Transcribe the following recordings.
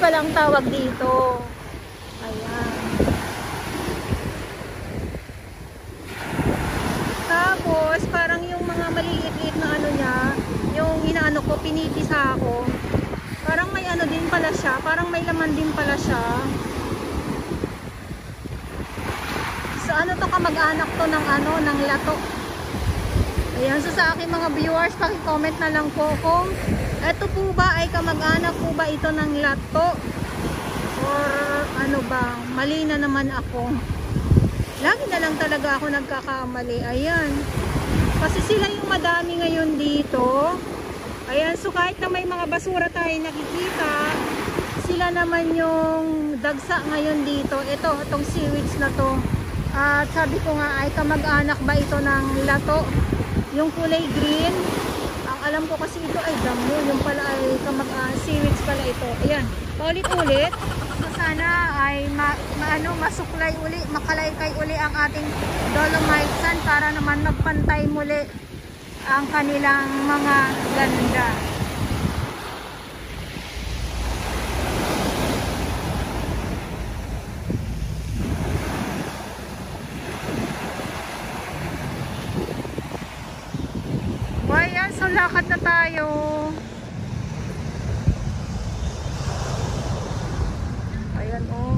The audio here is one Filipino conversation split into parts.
palang tawag dito. Ayan. Tapos parang yung mga maliliit na ano niya, yung inaano ko, pinipisa ako. Parang may ano din pala siya, parang may laman din pala siya. So ano to, kamag-anak to ng ano, ng lato. Ayan, so sa aking mga viewers, paki-comment na lang po kung eto po ba ay kamag-anak po ba ito ng lato, or ano ba, mali na naman ako. Lagi na lang talaga ako nagkakamali. Ayan, kasi sila yung madami ngayon dito. Ayan, so kahit na may mga basura tayo nakikita, sila naman yung dagsa ngayon dito. Itong seaweeds na to, at sabi ko nga ay kamag-anak ba ito ng lato, yung kulay green. Ang alam ko kasi ito ay damo, yung pala ay seaweeds pala ito. Ayan, paulit-ulit. So sana ay masuklay uli, makalaykay uli ang ating dolomite sand para naman magpantay muli ang kanilang mga ganda. Ayan, so lakad na tayo. Ayan, oh.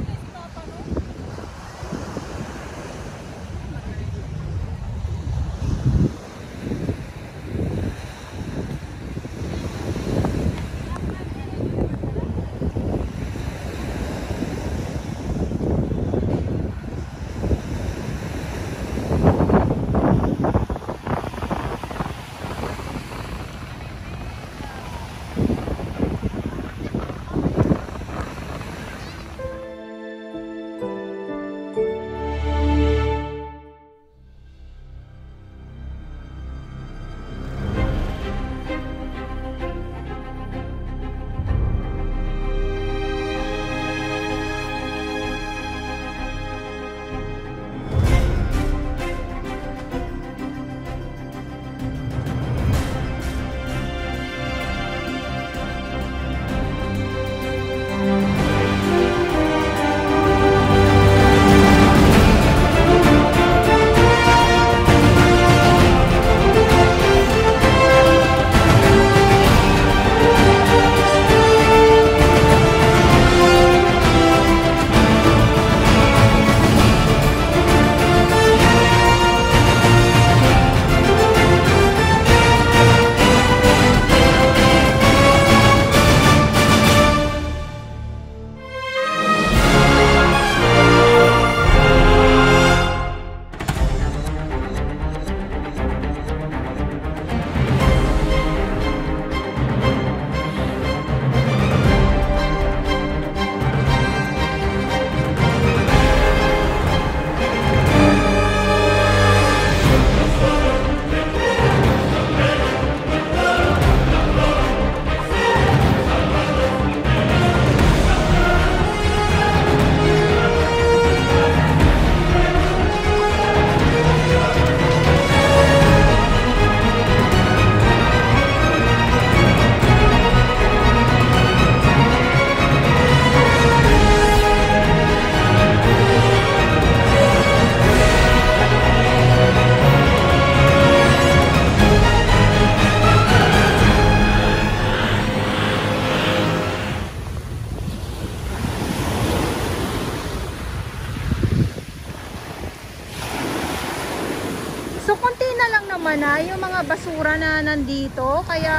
So konti na lang naman na yung mga basura na nandito, kaya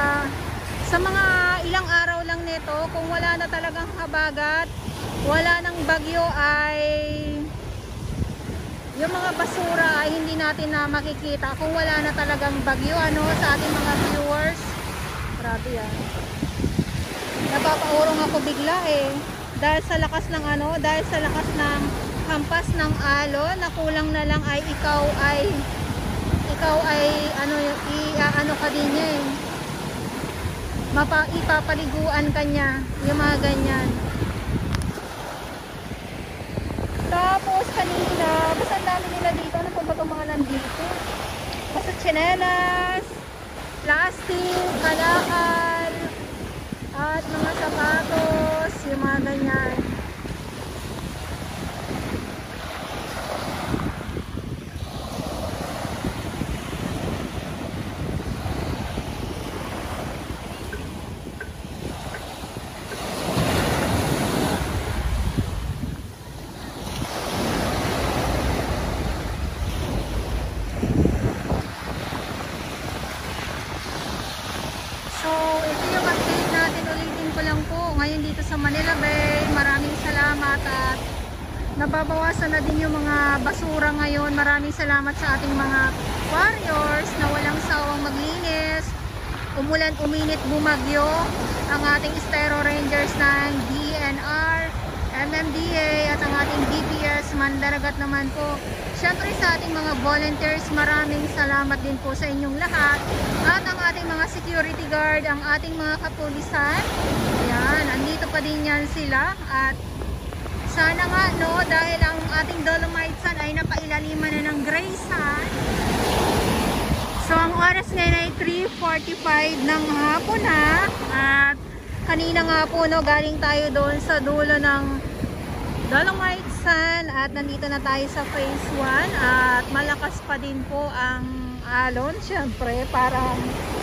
sa mga ilang araw lang nito, kung wala na talagang habagat, wala nang bagyo, ay yung mga basura ay hindi natin na makikita kung wala na talagang bagyo, ano, sa ating mga viewers. Grabe yan. Napapaurong ako bigla dahil sa lakas ng dahil sa lakas ng hampas ng alon, na kulang na lang ay ikaw ay ano ka din niya ipapaliguan ka niya, yung mga ganyan. Tapos kanina, basta ang dami nila dito, ano pa ba itong mga nandito? Basta tsinelas, plastic, kalakal, at mga sapatos. ngayon dito sa Manila Bay. Maraming salamat at nababawasan na din yung mga basura ngayon. Maraming salamat sa ating mga warriors na walang sawang maglinis. Umulan, uminit, bumagyo. Ang ating Estero Rangers ng DNR, MMDA at ang ating DPS, Mandaragat naman po. Siyempre sa ating mga volunteers, maraming salamat din po sa inyong lahat. At ang ating mga security guard, ang ating mga kapulisan. Ayan, andito pa din yan sila. At sana nga, no, dahil ang ating Dolomite Sun ay napailaliman na ng gray sun. So, ang oras ngayon ay 3:45 ng hapon na. At kanina nga po, no, galing tayo doon sa dulo ng Dolomite Sun. At nandito na tayo sa phase 1. At malakas pa din po ang alon. Siyempre, parang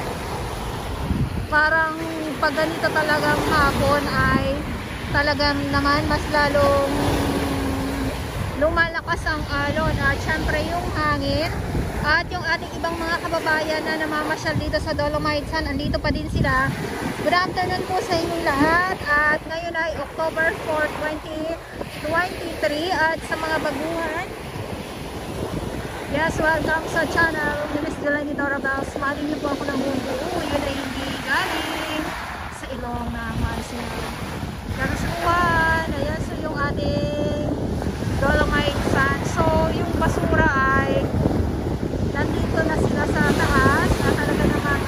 pag ganito talagang hapon ay talagang naman mas lalong lumalakas ang alon. At syempre yung hangin at yung ating ibang mga kababayan na namamasyal dito sa Dolomite Sun, andito pa din sila. Good afternoon po sa inyong lahat. At ngayon ay October 4, 2023. At sa mga baguhan, yes, welcome sa channel ni Miss Jelani Dorabel. Sumali niyo po ako ng buong buo. Yun ay hindi galing sa ilong na Mansin. Karasuan, ayan, so yung ating Dolomite Sun. So yung basura ay nandito na sila sa taas at talaga namang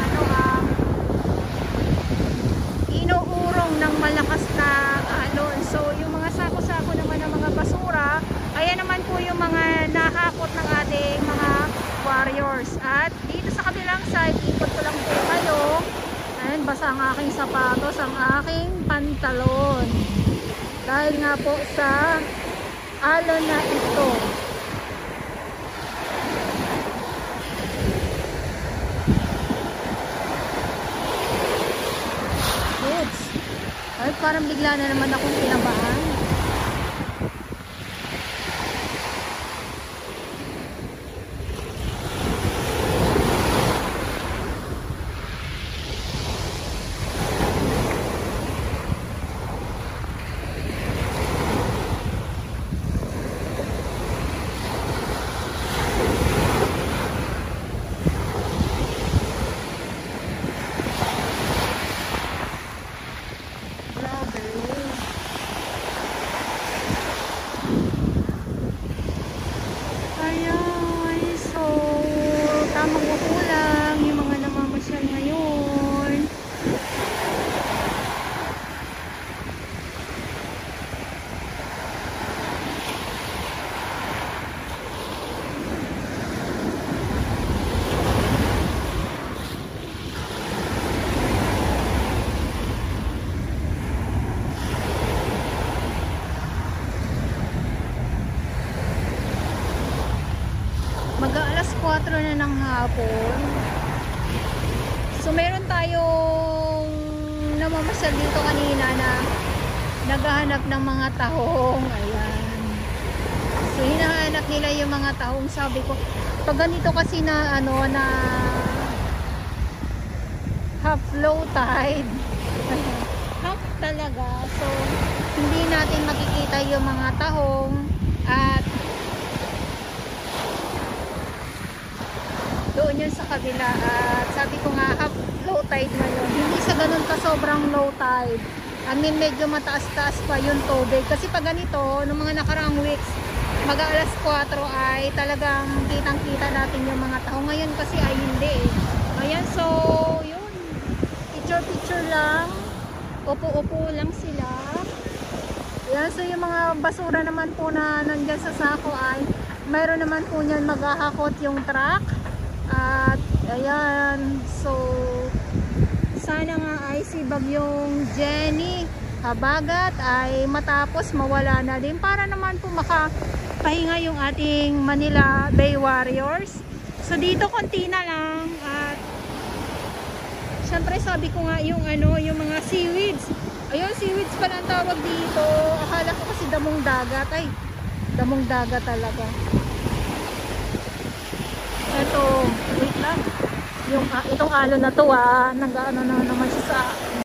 inuurong ng malakas na alon. So yung mga sako-sako naman ng mga basura, ayan naman po yung mga nahakot ng ating mga warriors. At dito sa kabilang side, ikot ko lang po kayo. Ayan, basa ang aking sapatos, ang aking pantalon. Dahil nga po sa alon na ito. Oops. Ay, parang bigla na naman akong kinabahan. Mag-aalas 4 na ng hapon. So meron tayong namamasyal dito kanina na naghahanap ng mga tahong. Ayan. So hinahanap nila yung mga tahong. Sabi ko, pag ganito kasi na na half low tide. Half talaga. So hindi natin makikita yung mga tahong. At doon yun sa kabila. At sabi ko nga, half low tide ngayon. Hindi sa ganun ka sobrang low tide. I mean, medyo mataas-taas pa yung tubig. Kasi pag ganito, noong mga nakaraang weeks, mag-aalas 4 ay talagang kitang-kita natin yung mga tao. Ngayon kasi ay hindi. Ayan, so, yun. Picture-picture lang. Upo-upo lang sila. Ayan, so yung mga basura naman po na nandyan sa sako ay mayroon naman po niyan maghahakot yung truck. At ayan, so sana nga ay si Bagyong Jenny habagat ay matapos mawala na din para naman po makapahinga yung ating Manila Bay Warriors. So dito konti na lang. At syempre sabi ko nga yung yung mga seaweeds, ayun, seaweeds pala ang tawag dito. Akala ko kasi damong dagat. Ay, damong dagat talaga. Ito, wait lang. Yung itong alon na to nag-ano na naman siya sa